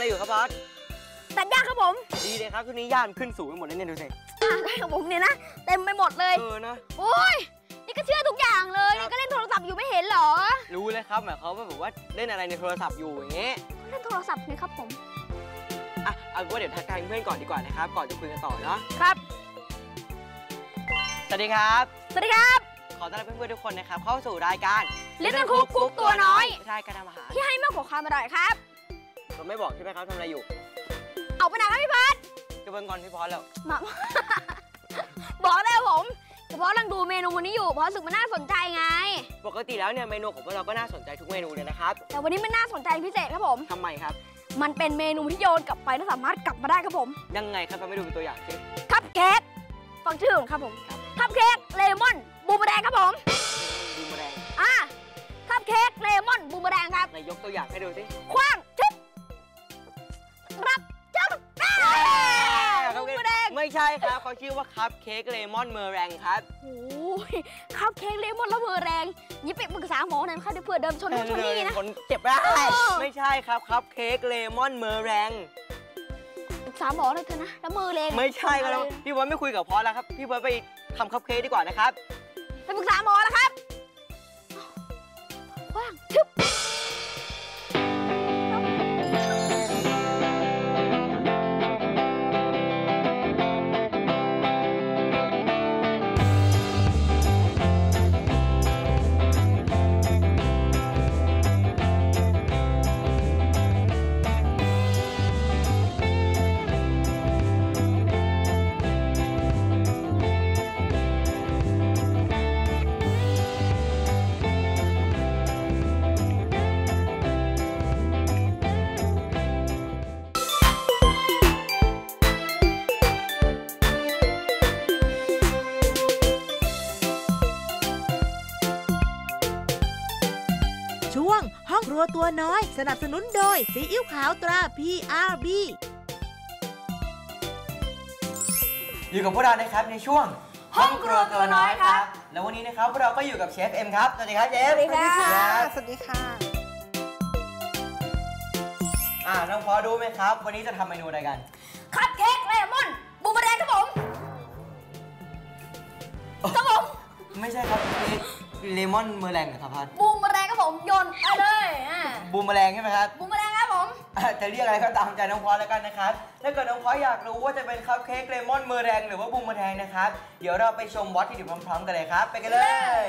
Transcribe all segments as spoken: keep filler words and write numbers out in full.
อยู่ครับบอสตัดหญ้าครับผมดีเลยครับช่วงนี้หญ้ามันขึ้นสูงไปหมดเลยเนี่ยดูสิได้ครับผมเนี่ยนะเต็มไปหมดเลยเออนะโอ้ยนี่ก็เชื่อทุกอย่างเลยนี่ก็เล่นโทรศัพท์อยู่ไม่เห็นเหรอรู้เลยครับหมายเขาแบบว่าเล่นอะไรในโทรศัพท์อยู่อย่างเงี้ยเล่นโทรศัพท์นี่ครับผมอ่ะเอาว่าเดี๋ยวทักทายเพื่อนก่อนดีกว่านะครับก่อนจะคุยกันต่อเนาะครับสวัสดีครับสวัสดีครับขอต้อนรับเพื่อนๆทุกคนนะครับเข้าสู่รายการ Little Cook กุ๊กตัวน้อยรายการทำอาหารที่ให้มากกว่าความอร่อยครับเราไม่บอกใช่ไหมครับทำอะไรอยู่เอาไปไหนครับพี่พัดจะเบิ่งก่อนพี่พอสแล้วมาบอกแล้วผมเฉพาะลังดูเมนูวันนี้อยู่เพราะสึกมันน่าสนใจไงปกติแล้วเนี่ยเมนูของพวกเราก็น่าสนใจทุกเมนูเลยนะครับแต่วันนี้มันน่าสนใจพิเศษครับผมทำไมครับมันเป็นเมนูที่โยนกลับไปแล้วสามารถกลับมาได้ครับผมยังไงครับทำให้ดูเป็นตัวอย่างสิคัพเค้กฟังชื่อของครับผมคัพเค้กเลมอนบูมแดงครับผมบูมแดงอ่ะคัพเค้กเลมอนบูมแดงครับไหนยกตัวอย่างให้ดูสิคว้างจุ๊บรับจับบูมแดงไม่ใช่ครับเขาชื่อว่าคัพเค้กเลมอนเมอร์แรงครับโอ้ยคัพเค้กเลมอนแล้วเมอร์แรงยิ่งไปปรึกษาหมอหน่อยนะคะเดี๋ยวเผื่อเดิมชนชนนี่นะคนเจ็บได้ไม่ใช่ครับคัพเค้กเลมอนเมอร์แรงปรึกษาหมอเลยเถอะนะแล้วมือแรงไม่ใช่ครับพี่บอลไม่คุยกับพอแล้วครับพี่บอลไปทำคัพเค้กดีกว่านะครับไปปรึกษาหมอแล้วครับว่างชึบครัวตัวน้อยสนับสนุนโดยซีอิ๊วขาวตรา พี อาร์ บีอยู่กับพวกเรานะครับในช่วงห้องครัวตัวน้อยครับแล้ววันนี้นะครับพวกเราก็อยู่กับเชฟเอ็มครับสวัสดีครับเชฟสวัสดีครับสวัสดีค่ะอ่าน้องพอรู้ไหมครับวันนี้จะทำเมนูอะไรกันคัพเค้กเลมอนบูมแดงครับผมครับผมไม่ใช่ครับเค้กเลมอนเมอร์แรงเหรอครับพัดบูมแรงครับผมโยนไปเลยบูมแรงใช่ไหมครับบูมแรงครับผมจะเรียกอะไรก็ตามใจน้องพอแล้วกันนะครับถ้าเกิดน้องพออยากรู้ว่าจะเป็นคัพเค้กเลมอนเมอร์แรงหรือว่าบูมแรงนะครับเดี๋ยวเราไปชมวัตถุดิบพร้อมๆกันเลยครับไปกันเลย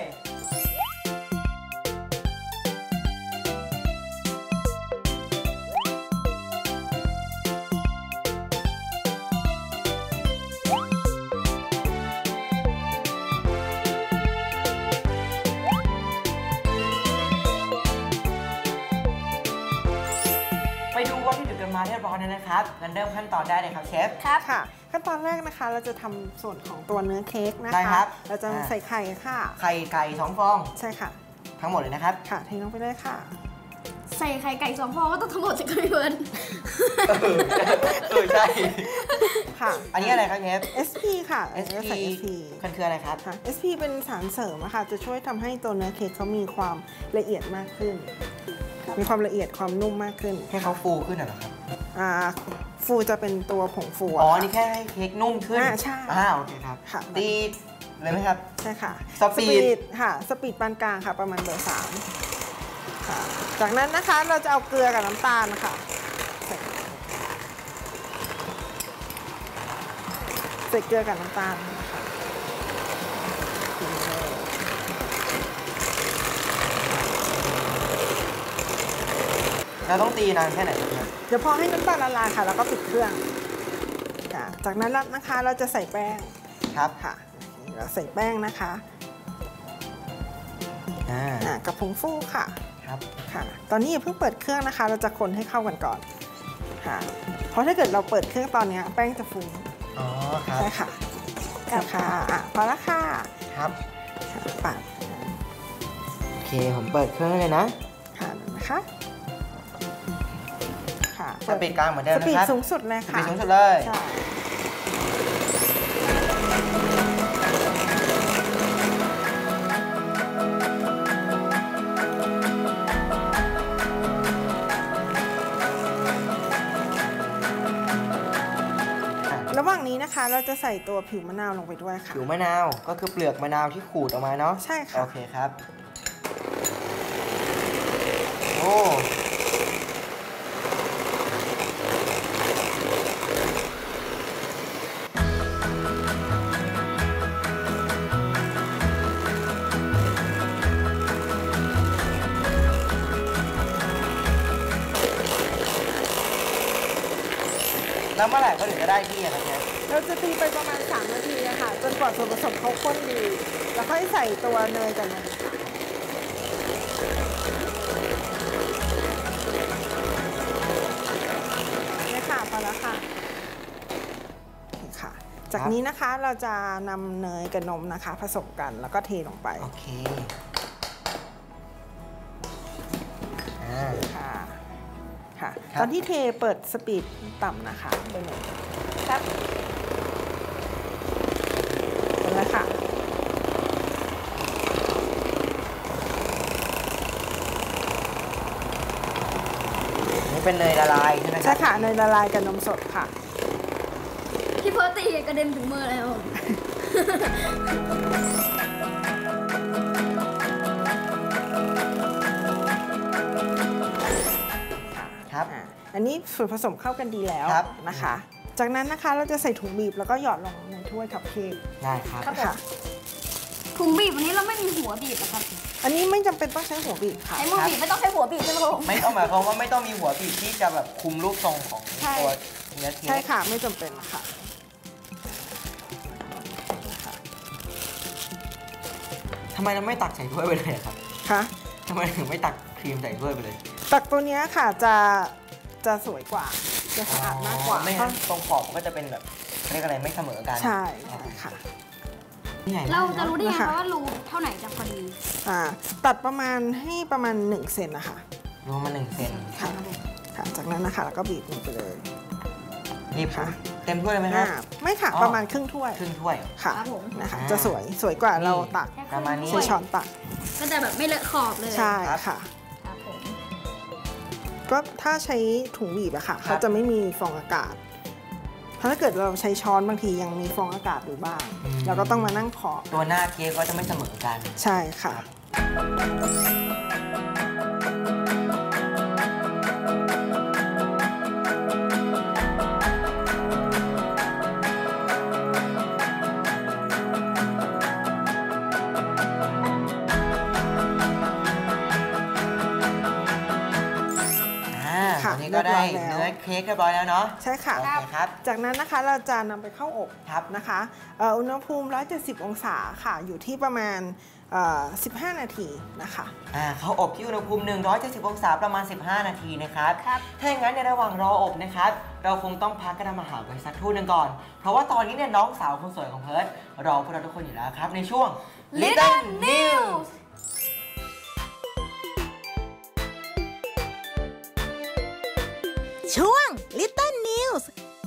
ไปดูวัตถุดิบกันมาเรียบร้อยแล้วนะครับงั้นเริ่มขั้นตอนได้เลยครับเชฟครับค่ะขั้นตอนแรกนะคะเราจะทำส่วนของตัวเนื้อเค้กนะคะเราจะใส่ไข่ค่ะไข่ไก่สองฟองใช่ค่ะทั้งหมดเลยนะครับค่ะเทลงไปเลยค่ะใส่ไข่ไก่สองฟองก็ต้องทั้งหมดจะเกินเกินเออใช่ค่ะอันนี้อะไรครับเชฟเอส พี ค่ะเอส พีใส่ เอส พีมันคืออะไรครับเอส พี เป็นสารเสริมนะคะจะช่วยทำให้ตัวเนื้อเค้กเขามีความละเอียดมากขึ้นมีความละเอียดความนุ่มมากขึ้นให้เขาฟูขึ้นเหรอครับอ่าฟูจะเป็นตัวผงฟูอ๋อนี่แค่ให้เค้กนุ่มขึ้นอ่าใช่อ่าโอเคครับค่ะดีเลยไหมครับใช่ค่ะสปีดค่ะสปีดปานกลางค่ะประมาณเบอร์สามค่ะจากนั้นนะคะเราจะเอาเกลือกับน้ำตาลค่ะใส่เกลือกับน้ำตาลนะคะเราต้องตีนานแค่ไหนครับเดี๋ยวพอให้น้ำตาลละลายค่ะแล้วก็ปิดเครื่องจากนั้นนะคะเราจะใส่แป้งครับค่ะเราใส่แป้งนะคะอ่ากับผงฟูค่ะครับค่ะตอนนี้อย่าเพิ่งเปิดเครื่องนะคะเราจะคนให้เข้ากันก่อนค่ะเพราะถ้าเกิดเราเปิดเครื่องตอนนี้แป้งจะฟูอ๋อครับใช่ค่ะค่ะอ่ะพอแล้วค่ะครับปัดโอเคผมเปิดเครื่องเลยนะค่ะนะคะสปีดกลางเหมือนเดิมนะครับสปีดสูงสุดเลยค่ะสปีดสูงสุดเลยนี้นะคะเราจะใส่ตัวผิวมะนาวลงไปด้วยค่ะผิวมะนาวก็คือเปลือกมะนาวที่ขูดออกมาเนาะใช่ค่ะโอเคครับโอ้แล้วเมื่อไหร่ก็ถึงจะได้ที่อะครับเนี่ยเราจะตีไปประมาณสามนาทีนะคะจนกว่าส่วนผสมเขาข้นดี แล้วค่อยใส่ตัวเนยกับนมค่ะนี่ค่ะพอแล้วค่ะนี่ค่ะ จากนี้นะคะเราจะนำเนยกับนมนะคะ ผสมกันแล้วก็เทลงไปโอเคอ่าค่ะค่ะครับตอนที่เทเปิดสปีดต่ำนะคะเบอร์หนึ่งครับเห็นแล้วค่ะนี่เป็นเนยละลายใช่ไหมครัใช่ค่ะเนยละลายกับนมสดค่ะพี่เพิร์ตตีกระเด็นถึงมือเลยครับผมครับอ่ะอันนี้ส่วนผสมเข้ากันดีแล้วครับนะคะ จากนั้นนะคะเราจะใส่ถุงบีบแล้วก็หยอดลงในถ้วยคัพเค้กได้ครับครับผมค่ะถุงบีบวันนี้เราไม่มีหัวบีบนะครับอันนี้ไม่จำเป็นต้องใช้หัวบีบค่ะใช้มือบีบไม่ต้องใช้หัวบีบใช่ไหมครับผมไม่ต้องหมายความว่าไม่ต้องมีหัวบีบที่จะแบบคุมรูปทรงของใช่ตัวเนื้อเค้ใช่กค่ะไม่จำเป็นค่ะทำไมเราไม่ตักใส่ถ้วยไปเลยอะครับค่ะทำไมถึงไม่ตักครีมใส่ถ้วยไปเลยตักตัวเนี้ยค่ะจะจะสวยกว่าจะสะอาดมากกว่าอ๋อไม่งั้นตรงขอบมันก็จะเป็นแบบเรียกอะไรไม่เสมอกันใช่ใช่ค่ะนี่ใหญ่มกเราจะรู้ได้ไงนะคะคะว่ารูเท่าไหร่จะพอดีอ่าตัดประมาณให้ประมาณหนึ่งเซนนะคะรวมมาหนึ่งเซนค่ะค่ะ จากนั้นนะคะเราก็บีบลงไปเลยนี่ค่ะเต็มถ้วยเลยไหมครัอ่าบไม่ค่ะอ๋อประมาณครึ่งถ้วยครึ่งถ้วยค่ะครับผมนะคะอ่าจะสวยสวยกว่าเราตักแค่คประมาณนี้ใช้ช้อนตักก็จะแบบไม่เลอะขอบเลยใช่ครับค่ะครับผมก็ถ้าใช้ถุงบีบอะค่ะครับเขาจะไม่มีฟองอากาศ เพราะถ้าเกิดเราใช้ช้อนบางทียังมีฟองอากาศอยู่บ้าง เราก็ต้องมานั่งเคาะตัวหน้าเค้กก็จะไม่เสมอกันใช่ค่ะอ่าค่ะตอนนี้ก็ได้เรียบร้อยแล้วเนื้อเค้กเรียบร้อยแล้วเนาะใช่ค่ะโอเคครับจากนั้นนะคะเราจะนำไปเข้าอบครับนะคะเอ่ออุณหภูมิ หนึ่งร้อยเจ็ดสิบ องศาค่ะ อยู่ที่ประมาณเอ่อสิบห้า นาทีนะคะอ่าเขาอบที่อุณหภูมิหนึ่งร้อยเจ็ดสิบองศาประมาณสิบห้านาทีนะครับครับถ้าอย่างนั้นในระหว่างรออบนะครับ เราคงต้องพักกันทำอาหารไปสักครู่หนึงก่อน เพราะว่าตอนนี้เนี่ยน้องสาวคนสวยของเพิร์ดรอพวกเราทุกคนอยู่แล้วครับ ในช่วง Little News ช่วง Little News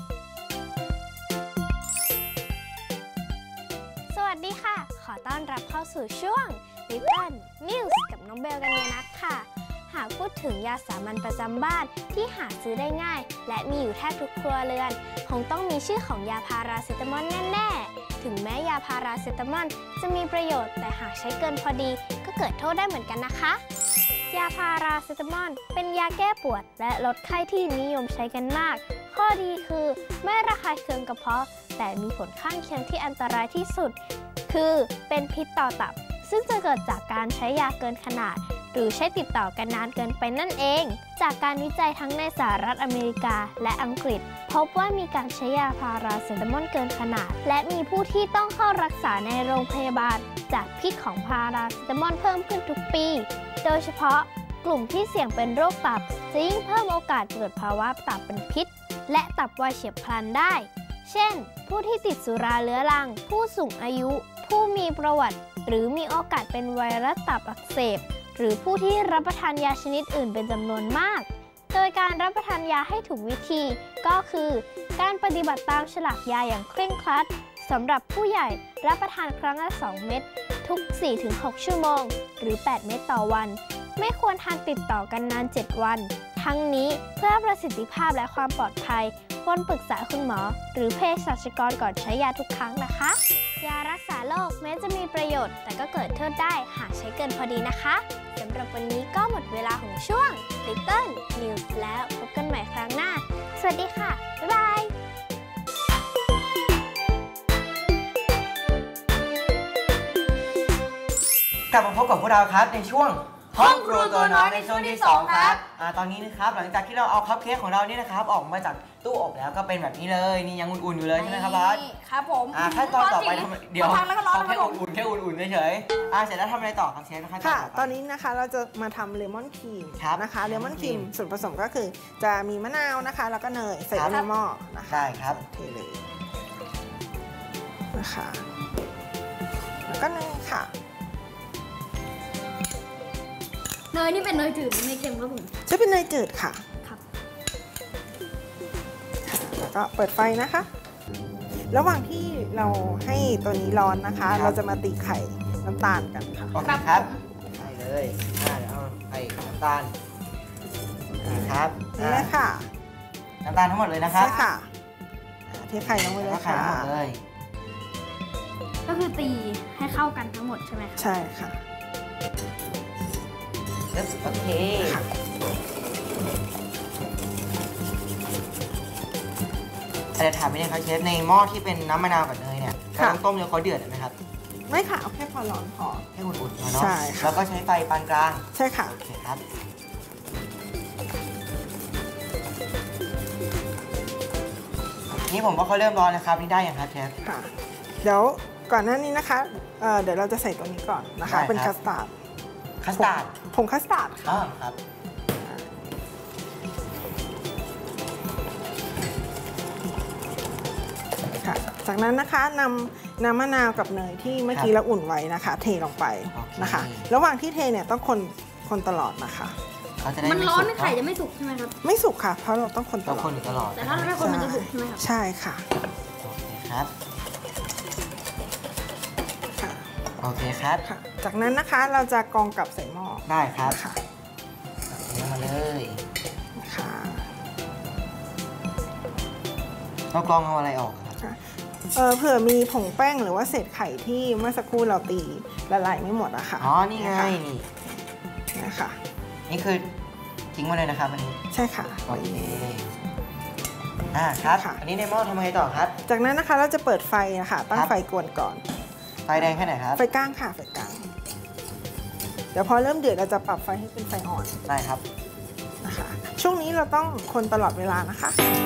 สวัสดีค่ะ ขอต้อนรับเข้าสู่ช่วง Little News กับน้องเบลกันเนนัทค่ะ หากพูดถึงยาสามัญประจำบ้านที่หาซื้อได้ง่าย และมีอยู่แทบทุกครัวเรือน คงต้องมีชื่อของยาพาราเซตามอลแน่ๆ ถึงแม้ยาพาราเซตามอลจะมีประโยชน์ แต่หากใช้เกินพอดีก็เกิดโทษได้เหมือนกันนะคะ ยาพาราเซตามอลเป็นยาแก้ปวดและลดไข้ที่นิยมใช้กันมาก ข้อดีคือไม่ระคายเคืองกระเพาะ แต่มีผลข้างเคียงที่อันตรายที่สุด คือเป็นพิษต่อตับ ซึ่งจะเกิดจากการใช้ยาเกินขนาด หรือใช้ติดต่อกันนานเกินไปนั่นเอง จากการวิจัยทั้งในสหรัฐอเมริกาและอังกฤษ พบว่ามีการใช้ยาพาราเซตามอลเกินขนาด และมีผู้ที่ต้องเข้ารักษาในโรงพยาบาล จากพิษของพาราเซตามอลเพิ่มขึ้นทุกปี โดยเฉพาะกลุ่มที่เสี่ยงเป็นโรคตับจะยิ่งเพิ่มโอกาสเกิดภาวะตับเป็นพิษ และตับวายเฉียบพลันได้ เช่น ผู้ที่ติดสุราเรื้อรัง ผู้สูงอายุ ผู้มีประวัติ หรือมีโอกาสเป็นไวรัสตับอักเสบ หรือผู้ที่รับประทานยาชนิดอื่นเป็นจำนวนมาก โดยการรับประทานยาให้ถูกวิธี ก็คือ การปฏิบัติตามฉลากยาอย่างเคร่งครัดสำหรับผู้ใหญ่รับประทานครั้งละสองเม็ดทุก สี่ถึงหก ชั่วโมง หรือ แปด เม็ดต่อวัน ไม่ควรทานติดต่อกันนาน เจ็ด วัน ทั้งนี้เพื่อประสิทธิภาพและความปลอดภัยควรปรึกษาคุณหมอ หรือเภสัชกรก่อนใช้ยาทุกครั้งนะคะ ยารักษาโรคแม้จะมีประโยชน์ แต่ก็เกิดโทษได้หากใช้เกินพอดีนะคะสำหรับวันนี้ก็หมดเวลาของช่วง Little News แล้วพบกันใหม่ครั้งหน้า สวัสดีค่ะ บ๊ายบายกลับมาพบกับพวกเราครับในช่วงห้องครัวตัวน้อยในช่วงที่สองครับอ่าตอนนี้นะครับหลังจากที่เราเอาคัพเค้กของเรานี่นะครับออกมาจากตู้อบแล้วก็เป็นแบบนี้เลยนี่ยังอุ่นๆอยู่เลยใช่ไหมครับบอสครับผมอ่าขั้นตอนต่อไปทำเดี๋ยวทำแล้วก็ร้อนเอาแค่แล้วก็อุ่นๆแค่อุ่นๆเฉยๆอ่าเสร็จแล้วทำอะไรต่อครับเชฟขั้นตอนค่ะต่อไปตอนนี้นะคะเราจะมาทำเลมอนครีมครับนะคะ เลมอนครีมเลมอนครีมส่วนผสมก็คือจะมีมะนาวนะคะ แล้วก็เนยใส่ครับไว้ในหม้อนะคะได้ครับเทเลยนะคะ แล้วก็เนยค่ะเนยนี่เป็นเนยจืดหรือเนยเค็มครับผมจะเป็นเนยจืดค่ะครับแล้วก็เปิดไฟนะคะ ระหว่างที่เราให้ตัวนี้ร้อนนะคะครับเราจะมาตีไข่น้ำตาลกันค่ะโอเคครับใส่เลยอ่าเดี๋ยวเอาไปน้ำตาลนี่ครับนี่เลยค่ะน้ำตาลทั้งหมดเลยนะครับใช่ค่ะอ่าเทไข่ลงไปเลแล้วยก็ไข่ค่ะทั้งหมดเลยก็คือตีให้เข้ากันทั้งหมดใช่ไหมครับใช่ค่ะแล้วโอเคค่ะแต่ถามไม่ได้ครับเชฟในหม้อที่เป็นน้ำมะนาวกับเนยเนี่ยเราค่ะต้องต้มจนเขาเดือดไหมครับไม่ค่ะ เอาแค่พอร้อนพอให้อุ่นๆมาเนาะใช่ค่ะแล้วก็ใช้ไฟปานกลางใช่ค่ะโอเคครับนี่ผมว่าเขาเริ่มร้อนแล้วครับนี่ได้ยังครับเชฟค่ะ เดี๋ยวก่อนหน้านี้นะคะเอ่อเดี๋ยวเราจะใส่ตัวนี้ก่อนนะคะได้ครับเป็นคัสตาร์ดคัสตาร์ดผงคัสตาร์ดอ๋ค่ะอครับค่ะ จากนั้นนะคะนำน้ำมะนาวกับเนยที่เมื่อกี้เราอุ่นไว้นะคะ เทลงไปนะคะ ระหว่างที่เทเนี่ยต้องคนคนตลอดนะคะเขาจะได้มันไม่ร้อนสุไม่กไข่เนจะอะไม่สุกใช่ไหมครับไม่สุกค่ะ เพราะเราต้องคนตต้องลอคดนอยู่ตลอดแต่ถ้าเราไม่คนมันจะสุกใช่ไหมครับใช่ค่ะโอเคครับค่ะโอเคครับค่ะ จากนั้นนะคะเราจะกรองกลับใส่หม้อได้ครับค่ะเทมาเลยค่ะเรากรองเอาอะไรออกครับค่ะเอ่อเผื่อมีผงแป้งหรือว่าเศษไข่ที่เมื่อสักครู่เราตีละลายไม่หมดอะค่ะอ๋อนี่ไงค่ะนี่นะคะนี่คือทิ้งไว้เลยนะครับอันนี้ใช่ค่ะโอเคอ่าครับค่ะอันนี้ในหม้อทำไงต่อครับจากนั้นนะคะเราจะเปิดไฟนะคะตั้งครับไฟกวนก่อนไฟแดงแค่ไหนครับไฟกลางค่ะไฟกลาง เดี๋ยวพอเริ่มเดือดเราจะปรับไฟให้เป็นไฟอ่อนได้ครับนะคะ ช่วงนี้เราต้องคนตลอดเวลานะคะ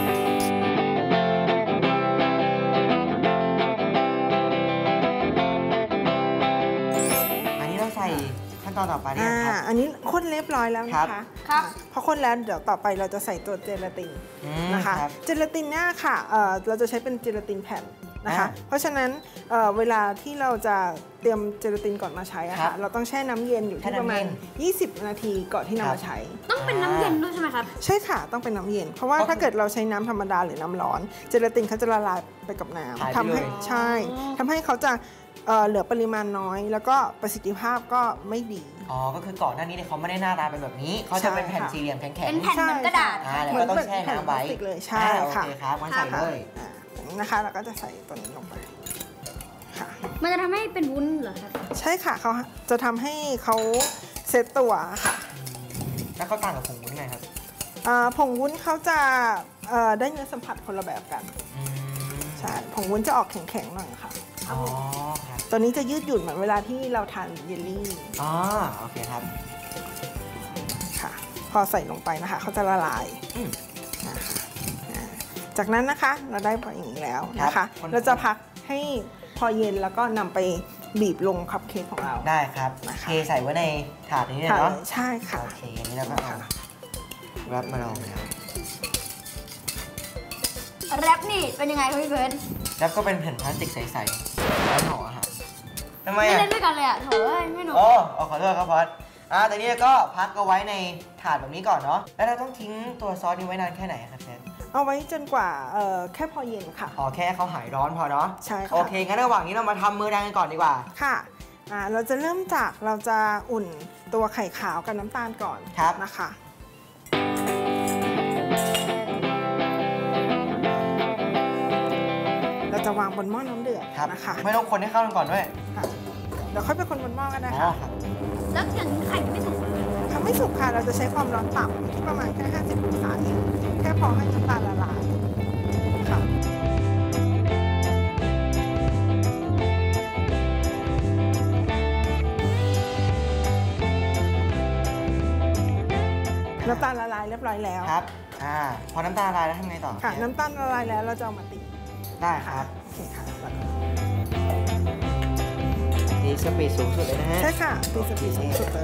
อันนี้เราใส่ขั้นตอนต่อไปเนี่ยอ่าครับอันนี้ข้นเรียบร้อยแล้วนะครัคะบครับอ่าพอข้นแล้วเดี๋ยวต่อไปเราจะใส่ตัวเจลาตินอืมนะคะรับเจลาตินเนี่ยค่ะเอ่อเราจะใช้เป็นเจลาตินแผ่นนะคะอ่าเพราะฉะนั้นเอ่อเวลาที่เราจะเตรียมเจลาตินก่อนมาใช้อะครัค่ะบเราต้องแช่น้ำเย็นอยู่แช่ที่ประมาณน้ำเย็ยี่สิบ นาทีก่อนที่นำครับมาใช้ต้องเป็นน้ำเย็นด้วยใช่ไหมครับใช่ค่ะต้องเป็นน้ำเย็น เพราะว่าก็คือถ้าเกิดเราใช้น้ำธรรมดาหรือน้ำร้อน เจลาตินเขาจะละลายไปกับน้หายไปำทำให้เลยใช่ทำให้เขาจะเอ่อเหลือปริมาณน้อย แล้วก็ประสิทธิภาพก็ไม่ดีอ๋อ ก็คือก่อนหน้านี้เนี่ยเขาไม่ได้หน้าตาเป็นแบบนี้ เขาจะเป็นแผ่นใช่ค่ะสี่เหลี่ยมแข็งเป็นแผ่น เหมือกระดาษอ่าแล้วก็ต้องแช่น้ำไว้เหมือนแผ่นพลาสติกเลยใช่อ่าโอค่ะเคครับงั้นใส่เลยอ่าอย่างนี้นะคะเราก็จะใส่ตัวนี้ลงไปค่ะมันจะทำให้เป็นวุ้นเหรอครับใช่ค่ะเขาจะทำให้เขาเซตตัวค่ะแล้วเขาต่างกับผงวุ้นไงครับอ่าผงวุ้นเขาจะเอ่อได้เนื้อสัมผัสคนละแบบกันอืมใช่ผงวุ้นจะออกแข็งๆหน่อยค่ะอ๋อครับตัวนี้จะยืดหยุ่นเหมือนเวลาที่เราทานเยลลี่อ๋อ โอเคครับค่ะ พอใส่ลงไปนะคะเขาจะละลายอืมนะคะอ่าจากนั้นนะคะเราได้พออย่างนี้แล้วนะครัคะบคนเราจะพักให้พอเย็นแล้วก็นำไปบีบลงคัพเค้กของเราได้ครับนะคะเทใส่ไว้ในถาดนี้เลยค่ะเนาะใช่ค่ะโอเคอันนี้เราก็เอาค่ะแรปมาลองแล้วแรปนี่เป็นยังไงครับพี่เบิร์ดแรปก็เป็นแผ่นพลาสติกใสๆแล้วห่ออาหารทำไมไม่อ่ะเล่นด้วยกันเลยอ่ะโถเอ้ยไม่หนุกโอ้อ๋อขอโทษครับพอดอ่าแต่นี้ก็พักเอาไว้ในถาดแบบนี้ก่อนเนาะ แล้วเราต้องทิ้งตัวซอสนี้ไว้นานแค่ไหนครับเชฟเอาไว้จนกว่าเอ่อแค่พอเย็นค่ะอ๋อแค่เขาหายร้อนพอเนาะใช่ค่ะโอเค งั้นระหว่างนี้เรามาทำมือแดงกันก่อนดีกว่าค่ะอ่าเราจะเริ่มจากเราจะอุ่นตัวไข่ขาวกับน้ำตาลก่อนครับนะคะ คางบนหม้อน้ำเดือดครับนะคะไม่ต้องคนให้เข้ากันก่อนด้วยค่ะเดี๋ยวค่อยไปคนบนหม้อกันนะอ๋อคะครับแล้วอย่างนี้ไข่ไม่สุกทำไม่สุกค่ะเราจะใช้ความร้อนต่ำที่ประมาณแค่ห้าสิบองศาเองแค่พอให้น้ำตาลละลายค่ะน้ำตาลละลายเรียบร้อยแล้วครับอ่าพอน้ำตาลละลายแล้วทำไงต่อค่ะเชฟน้ำตาลละลายแล้วเราจะเอามาตีได้ครับโอเคค่ะแล้วก็ตีสปีดสูงสุดเลยนะฮะใช่ค่ะตีสปีดสูงสุดเลย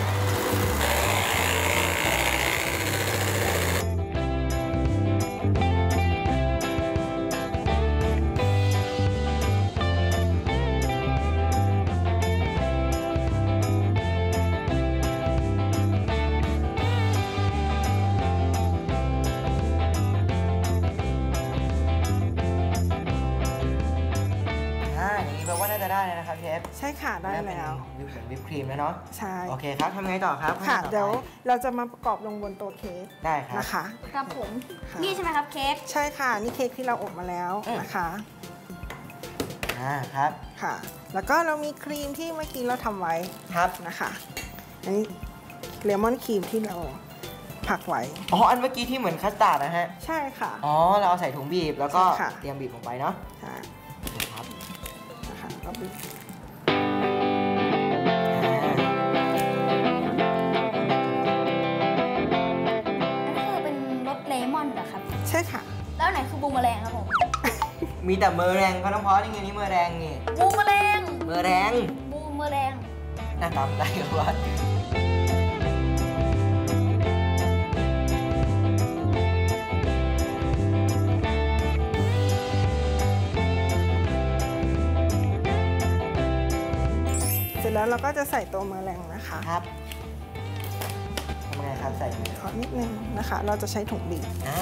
อ่าอย่างนี้แปลว่าน่าจะได้แล้วนะครับเชฟใช่ค่ะได้แล้ววิปวิปครีมแล้วเนาะใช่โอเคครับทำไงต่อครับค่ะขั้นตอนต่อไปเดี๋ยวเราจะมาประกอบลงบนตัวเค้กได้ครับนะคะครับผมค่ะนี่ใช่ไหมครับเค้กใช่ค่ะนี่เค้กที่เราอบมาแล้วนะคะอ่าครับค่ะ แล้วก็เรามีครีมที่เมื่อกี้เราทำไว้ครับนะคะอันนี้เลมอนครีมที่เราผักไว้อ๋ออันเมื่อกี้ที่เหมือนคัสตาร์ดนะฮะใช่ค่ะอ๋อเราเอาใส่ถุงบีบแล้วก็ใช่ค่ะเตรียมบีบลงไปเนาะค่ะครับนะคะก็บีบอ่าอันนี้คือเป็นรสเลมอนเหรอครับใช่ค่ะแล้วไหนคือบูมแมลงครับผมมีแต่เมอแรงก็ต้องเพราะนี่ไงนี่เมอแรงนี่บูมแมลงเมอแรงบูมแมลงหน้าตามได้ก็ว่าเสร็จแล้วเราก็จะใส่ตัวเมอแรงนะคะครับทำไงครับใส่ยังไงขอนิดนึงนะคะ เราจะใช้ถุงบีบอ่า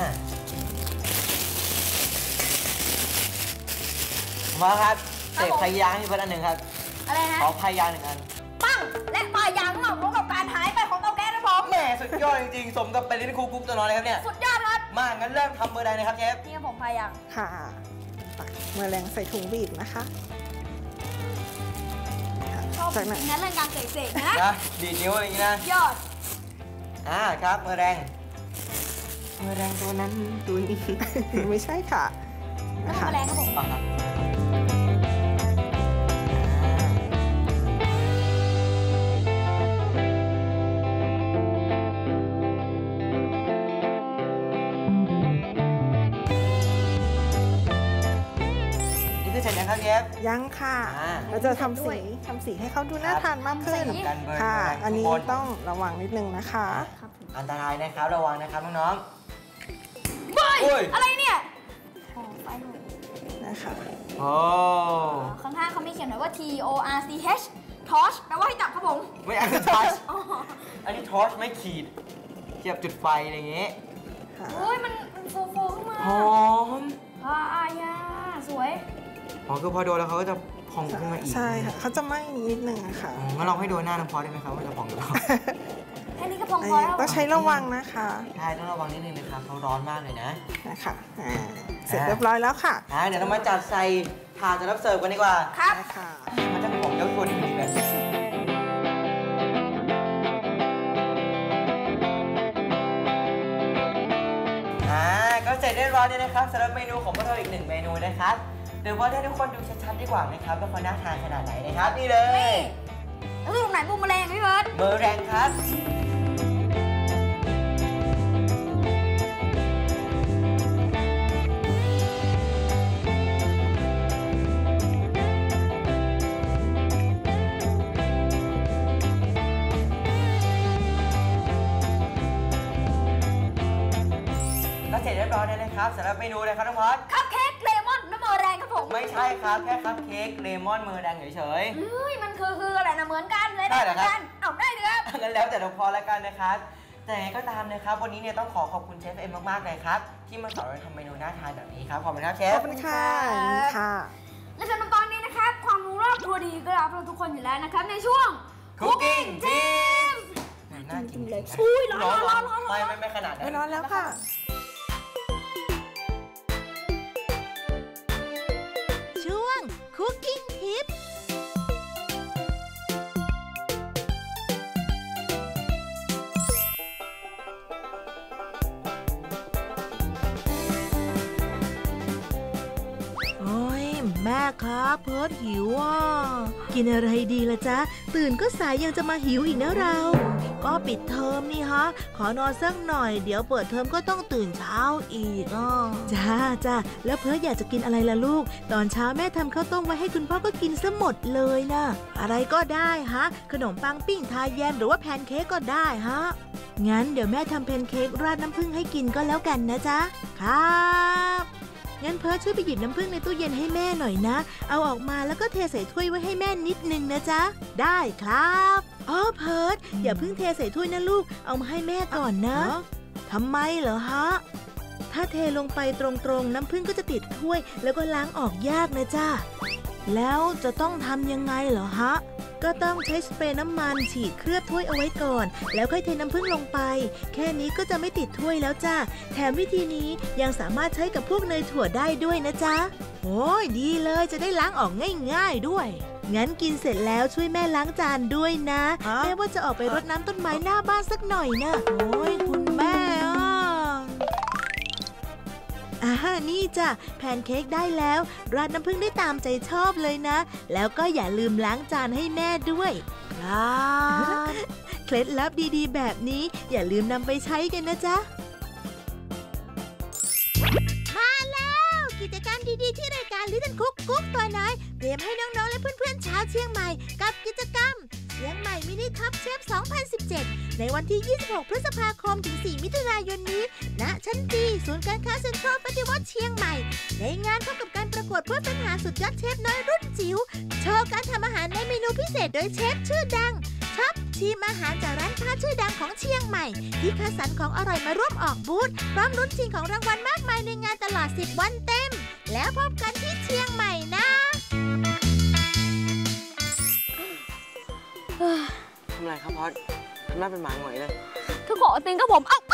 มาครับเศษพายางที่เพิ่นอันหนึ่งครับอะไรนะขอพายางหนึ่งอันปั้งและปลายยางมาพร้อมกับการหายไปของเตาแก๊สครับผมแหมสุดยอดจริงๆ สมกับเป็นลิ้นครูกุ๊กตัวน้อยเลยครับเนี่ยสุดยอดครับมางั้นเริ่มทำเบอร์ใดนะครับเชฟนี่ครับผมปลายยางค่ะตักเมอแรงใส่ถุงบีบนะคะค่ะชอบจจากนั้นริงๆนะเรื่องการเสกๆนะนะดีดนิ้วอะไรอย่างนี้นะยอดอ่าครับเมอแรงเมอแรงตัวนั้นตัวนี้ไม่ใช่ค่ะแล้วนะบูมคะแมลงครับผมอ่าครับนี่คือเสร็จแล้วครับเชฟยังค่ะอ่าเราจะทำสีทำสีให้เขาดูน่าทานมากขึ้นทำการเบิร์นค่ะเบิร์นอันนี้ข้างบนต้องระวังนิดนึงนะคะครับผมอันตรายนะครับระวังนะครับน้องเฮ้ยอุ้ยอะไรเนี่ยโอ้ไฟหมดนะคะๆโอ้ข้างๆเขาไม่เขียนไว้ว่า T O R C H torch แปลว่าให้จับครับผมไม่อันนี้ทอชอ๋ออันนี้ทอชไม่ขีดเทียบจุดไฟอะไรอย่างเงี้ยค่ะโอ้ยมันมันฟูฟูๆขึ้นมาหอมพายาสวยอ๋อคือพอโดนแล้วเขาก็จะพองขึ้นมาอีกใช่ค่ะเขาจะไหม้นิดนึงอะค่ะอ๋องั้นลองให้โดนหน้าน้ำพอได้ไหมครับว่าจะพองหรือเปล่าแค่นี้ก็พองอันพอนี้แล้วต้องใช้ระวังนะคะใช่ต้องระวังนิดนึงนะครับเขาร้อนมากเลยนะนะคะอ่าเสร็จเรียบร้อยแล้วค่ะอ่าเดี๋ยวเรามาจัดใส่ถาดจะรับเสิร์ฟกันดีกว่าครับนะคะมันจะหอมเย้ายวนจริงๆเลยอ่าก็เสร็จเรียบร้อยเลยนะครับสำหรับเมนูของพวกเราอีกหนึ่งเมนูนะครับเดี๋ยวว่าให้ทุกคนดูชัดๆดีกว่านะครับว่าเขาน่าทานขนาดไหนนะครับนี่เลยแล้วคือตรงไหนบูมแมลงพี่เบิร์ดเบอร์แรงครับก็เสร็จเรียบร้อยแล้วนะครับสำหรับเมนูเลยครับน้องพอดคัพเค้กเลมอนน้ำมันแรงครับผมไม่ใช่ครับแค่คัพเค้กเลมอนเมอร์แดงเฉยเฮ้ยมันคือคืออะไรนะเหมือนกันเลยได้เหรอครับกันเอาได้เลยครับๆงั้นแล้วแต่น้องพอแล้วกันนะครับ แต่ยังไงก็ตามนะครับวันนี้เนี่ยต้องขอขอบคุณเชฟเอ็มมากๆเลยครับที่มาสอนเราทำเมนูน่าทานแบบนี้ครับขอบคุณครับเชขฟอบคุณค่ะค่ะและสำหรับตอนนี้นะครับ ความรู้รอบตัวดีก็รับเราทุกคนอยู่แล้วนะครับในช่วง Cooking Team น่ากินจริงๆนะอุ้ยร้อนร้อนร้อนร้อนไม่ไม่ไม่ขนาดนั้ไม่นร้อนแล้วค่ะแม่ครับเพิร์ทหิวอ่ะกินอะไรดีล่ะจ๊ะตื่นก็สายยังจะมาหิวอีกนะเราก็ปิดเทอมนี่ฮะขอนอนสักหน่อยเดี๋ยวเปิดเทอมก็ต้องตื่นเช้าอีกอ่ะจ้าจ้าแล้วเพิร์ทอยากจะกินอะไรล่ะลูกตอนเช้าแม่ทำข้าวต้มไว้ให้คุณพ่อก็กินซะหมดเลยนะอะไรก็ได้ฮะขนมปังปิ้งทาแยมหรือว่าแพนเค้กก็ได้ฮะงั้นเดี๋ยวแม่ทำแพนเค้กราดน้ำผึ้งให้กินก็แล้วกันนะจ๊ะครับงั้นเพิร์ทช่วยไปหยิบน้ำผึ้งในตู้เย็นให้แม่หน่อยนะเอาออกมาแล้วก็เทใส่ถ้วยไว้ให้แม่นิดนึงนะจ๊ะได้ครับอ๋อเพิร์ทอย่าเพิ่งเทใส่ถ้วยนะลูกเอามาให้แม่ก่อนนะทำไมเหรอฮะถ้าเทลงไปตรงๆน้ำผึ้งก็จะติดถ้วยแล้วก็ล้างออกยากนะจ๊ะแล้วจะต้องทำยังไงเหรอฮะก็ต้องใช้สเปรย์น้ำมันฉีดเคลือบถ้วยเอาไว้ก่อนแล้วค่อยเทน้ำผึ้งลงไปแค่นี้ก็จะไม่ติดถ้วยแล้วจ้ะแถมวิธีนี้ยังสามารถใช้กับพวกเนยถั่วได้ด้วยนะจ๊ะโอ้ยดีเลยจะได้ล้างออกง่ายๆด้วยงั้นกินเสร็จแล้วช่วยแม่ล้างจานด้วยนะแม่ว่าจะออกไปรดน้ำต้นไม้หน้าบ้านสักหน่อยนะโอ้ยคุณแม่อ่ะอ่านี่จ้ะแพนเค้กได้แล้วราดน้ำผึ้งได้ตามใจชอบเลยนะแล้วก็อย่าลืมล้างจานให้แม่ด้วยครับเคล็ดลับดีๆแบบนี้อย่าลืมนำไปใช้กันนะจ๊ะมาแล้วกิจกรรมดีๆที่รายการ Little Cook กุ๊กตัวน้อยเตรียมให้น้องๆและเพื่อนๆชาวเชียงใหม่กับกิจกรรมเชียงใหม่มินิคัพเชฟ สองพันสิบเจ็ด ในวันที่ ยี่สิบหก พฤษภาคม ถึง สี่ มิถุนายนนี้ณชั้นจีศูนย์การค้าเซ็นทรัลปฏิวัติเชียงใหม่ในงานพบกับการประกวดเพื่อเป็นหาสุดยอดเชฟน้อยรุ่นจิ๋วโชว์การทำอาหารในเมนูพิเศษโดยเชฟชื่อดังช็อปชิมอาหารจากร้านค้าชื่อดังของเชียงใหม่ที่คัดสรรของอร่อยมาร่วมออกบูธพร้อมลุ้นชิงของรางวัลมากมายในงานตลอดสิบวันเต็มแล้วพบกันที่เชียงใหม่นะทำอะไรครับพอดทำหน้าเป็นหมาหงอยเลยทุกคนติงกับผมอ้าว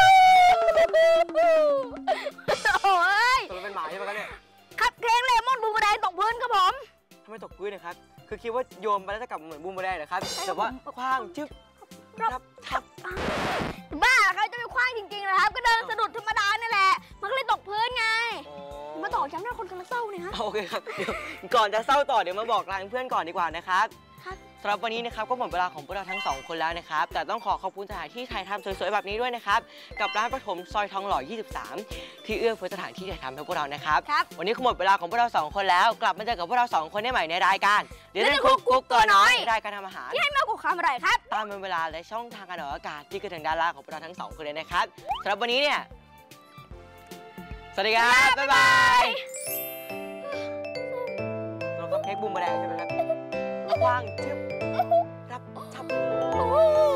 โอ้ยตัวเราเป็นหมาใช่ไหมครับเนี่ยคัพเค้กเลมอนบูมแดงตกพื้นครับผมทำไมตกพื้นนะครับคือคิดว่าโยนไปแล้วจะกลับเหมือนบูมแดงเหรอครับแต่ว่าคว้างจึ๊บทับทับบ้าใครจะไปคว้างจริงๆนะครับก็เดินสะดุดธรรมดานี่แหละมันก็เลยตกพื้นไงมาต่อจำหน้าคนกำลังเศร้าเนี่ยฮะโอเคครับเดี๋ยวก่อนจะเศร้าต่อเดี๋ยวมาบอกลาเพื่อนก่อนดีกว่านะครับสำหรับวันนี้นะครับก็หมดเวลาของพวกเราทั้งสองคนแล้วนะครับแต่ต้องขอขอบคุณสถานที่ถ่ายทำสวยๆแบบนี้ด้วยนะครับกับร้านประถมซอยทองหล่อยี่สิบสามที่เอื้อเฟื้อสถานที่ถ่ายทำให้พวกเรานะครับวันนี้ก็หมดเวลาของพวกเราสองคนแล้วกลับมาเจอกับพวกเราสองคนได้ใหม่ในรายการเดี๋ยวได้คุกกุ๊กตัวน้อยรายการทำอาหารที่ให้มากกว่าความอร่อยครับตามเวลาและช่องทางการออกอากาศที่กระถึงดาราของพวกเราทั้งสองคนเลยนะครับสำหรับวันนี้เนี่ยสวัสดีครับบ๊ายบายเราก็เค้กบูมแดงใช่ไหมครับกว้างชึบรับชับ